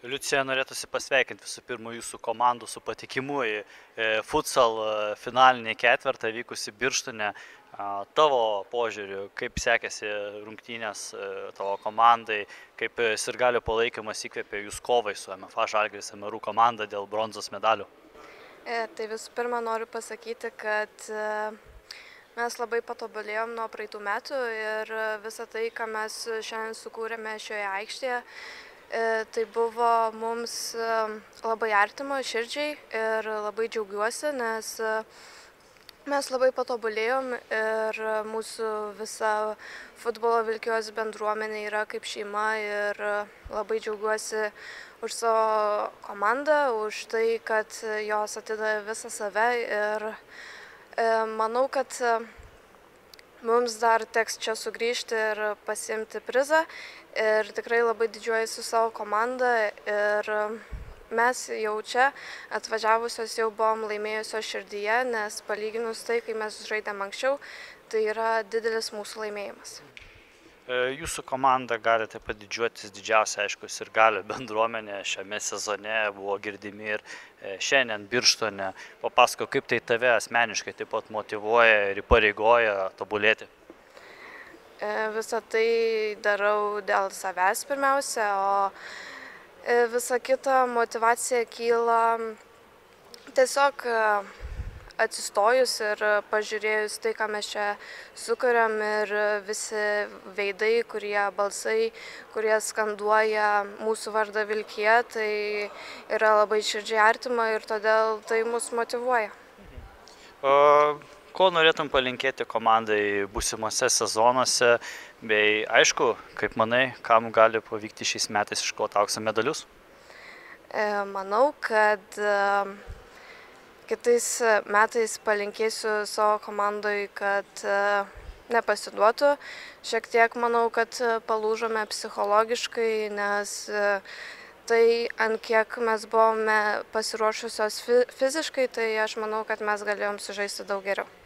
Liucija, norėtųsi pasveikinti visų pirma jūsų komandų su patikimu į futsal finalinį ketvirtą vykusi Birštone. Tavo požiūriu, kaip sekėsi rungtynės tavo komandai, kaip sirgalių palaikymas įkvėpė jūs kovai su MFA Žalgiris MRU komanda dėl bronzos medalių? Tai visų pirma noriu pasakyti, kad mes labai patobulėjom nuo praeitų metų ir visą tai, ką mes šiandien sukūrėme šioje aikštėje, tai buvo mums labai artima širdžiai ir labai džiaugiuosi, nes mes labai patobulėjom ir mūsų visa futbolo Vilkijos bendruomenė yra kaip šeima ir labai džiaugiuosi už savo komandą, už tai, kad jos atidavė visą save ir manau, kad mums dar teks čia sugrįžti ir pasiimti prizą ir tikrai labai didžiuojuosi savo komandą ir mes jau čia atvažiavusios jau buvom laimėjusios širdyje, nes palyginus tai, kai mes žaidėm anksčiau, tai yra didelis mūsų laimėjimas. Jūsų komanda gali taip pat didžiuotis didžiausia, aišku, sirgalių bendruomenė šiame sezone buvo girdimi ir šiandien Birštone. Papasakok, kaip tai tave asmeniškai taip pat motyvuoja ir įpareigoja tobulėti? Visą tai darau dėl savęs pirmiausia, o visa kita motyvacija kyla tiesiog atsistojus ir pažiūrėjus tai, ką mes čia sukuriam ir visi veidai, balsai, kurie skanduoja mūsų vardą Vilkija, tai yra labai širdžiai artima ir todėl tai mus motyvuoja. Ko norėtum palinkėti komandai būsimuose sezonuose, bei aišku, kaip manai, kam gali pavykti šiais metais iškovoti aukso medalius? Manau, kad kitais metais palinkėsiu savo komandai, kad nepasiduotų. Šiek tiek manau, kad palūžome psichologiškai, nes tai, ant kiek mes buvome pasiruošusios fiziškai, tai aš manau, kad mes galėjom sužaisti daug geriau.